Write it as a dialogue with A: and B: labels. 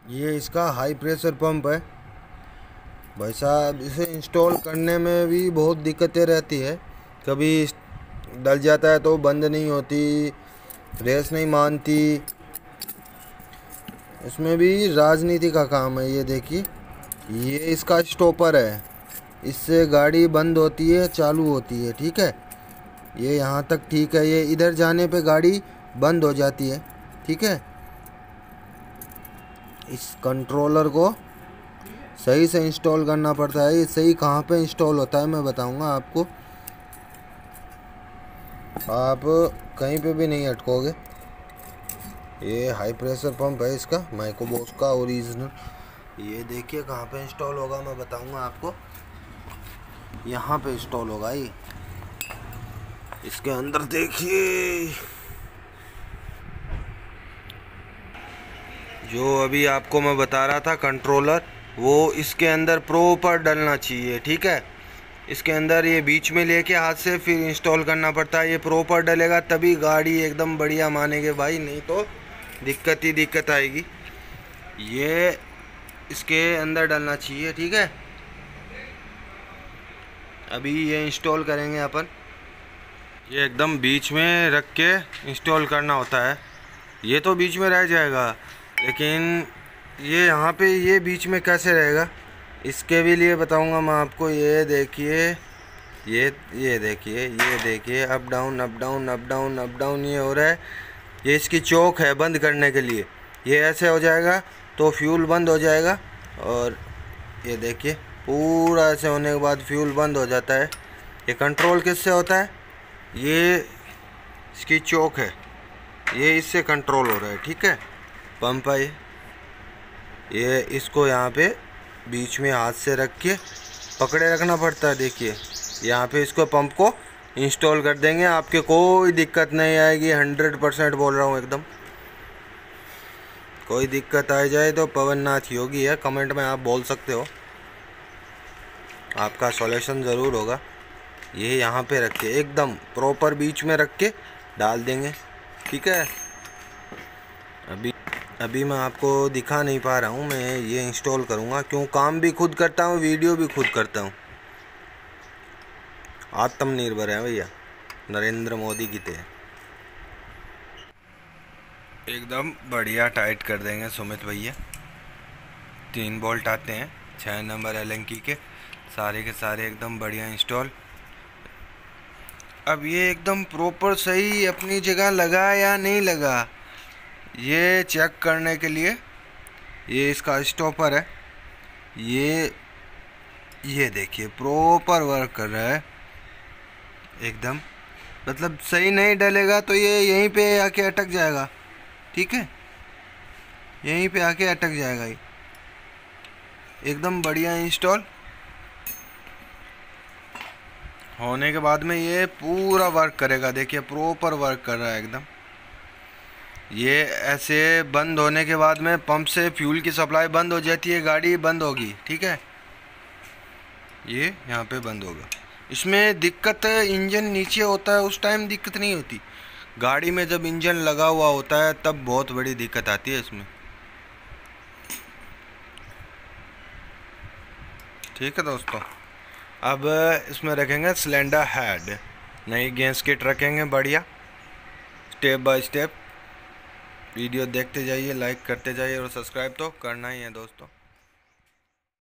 A: ये इसका high pressure pump है भाई साहब। इसे इंस्टॉल करने में भी बहुत दिक्कतें रहती है। कभी डल जाता है तो बंद नहीं होती, रेस नहीं मानती। इसमें भी राजनीति का काम है। ये देखिए, ये इसका स्टॉपर है। इससे गाड़ी बंद होती है, चालू होती है। ठीक है, ये यहाँ तक ठीक है। ये इधर जाने पे गाड़ी बंद हो जाती है। ठीक है, इस कंट्रोलर को सही से इंस्टॉल करना पड़ता है। ये सही कहाँ पे इंस्टॉल होता है मैं बताऊंगा आपको, आप कहीं पे भी नहीं अटकोगे। ये हाई प्रेशर पंप है इसका, माइक्रोबॉस का ओरिजिनल। ये देखिए कहाँ पे इंस्टॉल होगा मैं बताऊंगा आपको। यहाँ पे इंस्टॉल होगा ये, इसके अंदर देखिए। जो अभी आपको मैं बता रहा था कंट्रोलर, वो इसके अंदर प्रॉपर डलना चाहिए। ठीक है, इसके अंदर ये बीच में लेके हाथ से फिर इंस्टॉल करना पड़ता है। ये प्रॉपर डलेगा तभी गाड़ी एकदम बढ़िया मानेगे भाई, नहीं तो दिक्कत ही दिक्कत आएगी। ये इसके अंदर डलना चाहिए। ठीक है, अभी ये इंस्टॉल करेंगे अपन। ये एकदम बीच में रख के इंस्टॉल करना होता है। ये तो बीच में रह जाएगा, लेकिन ये यहाँ पे ये बीच में कैसे रहेगा इसके भी लिए बताऊंगा मैं आपको। ये देखिए, ये देखिए, ये देखिए, up down up down up down up down ये हो रहा है। ये इसकी चोक है बंद करने के लिए। ये ऐसे हो जाएगा तो फ्यूल बंद हो जाएगा। और ये देखिए, पूरा ऐसे होने के बाद फ्यूल बंद हो जाता है। ये कंट्रोल किससे होता है? ये इसकी चोक है, ये इससे कंट्रोल हो रहा है। ठीक है, पंप है ये इसको यहाँ पे बीच में हाथ से रख के पकड़े रखना पड़ता है। देखिए यहाँ पे इसको पंप को इंस्टॉल कर देंगे, आपके कोई दिक्कत नहीं आएगी। 100% बोल रहा हूँ एकदम। कोई दिक्कत आ जाए तो पवन नाथ योगी है, कमेंट में आप बोल सकते हो, आपका सॉल्यूशन ज़रूर होगा। ये यहाँ पे रख के एकदम प्रॉपर बीच में रख के डाल देंगे। ठीक है, अभी मैं आपको दिखा नहीं पा रहा हूँ। मैं ये इंस्टॉल करूँगा, क्यों काम भी खुद करता हूँ, वीडियो भी खुद करता हूँ। आत्मनिर्भर है भैया, नरेंद्र मोदी की तरह। एकदम बढ़िया टाइट कर देंगे सुमित भैया। 3 बोल्ट आते हैं 6 नंबर एलेंकी के, सारे के सारे एकदम बढ़िया इंस्टॉल। अब ये एकदम प्रॉपर सही अपनी जगह लगा या नहीं लगा, ये चेक करने के लिए ये इसका स्टॉपर है। ये देखिए प्रॉपर वर्क कर रहा है एकदम। मतलब सही नहीं डलेगा तो ये यहीं पे आके अटक जाएगा। ठीक है, यहीं पे आके अटक जाएगा। ये एकदम बढ़िया इंस्टॉल होने के बाद में ये पूरा वर्क करेगा। देखिए प्रॉपर वर्क कर रहा है एकदम। ये ऐसे बंद होने के बाद में पंप से फ्यूल की सप्लाई बंद हो जाती है, गाड़ी बंद होगी। ठीक है, ये यहाँ पे बंद होगा। इसमें दिक्कत इंजन नीचे होता है उस टाइम दिक्कत नहीं होती, गाड़ी में जब इंजन लगा हुआ होता है तब बहुत बड़ी दिक्कत आती है इसमें। ठीक है दोस्तों, अब इसमें रखेंगे सिलेंडर हेड, नई गैस किट रखेंगे बढ़िया। स्टेप बाय स्टेप वीडियो देखते जाइए, लाइक करते जाइए और सब्सक्राइब तो करना ही है दोस्तों।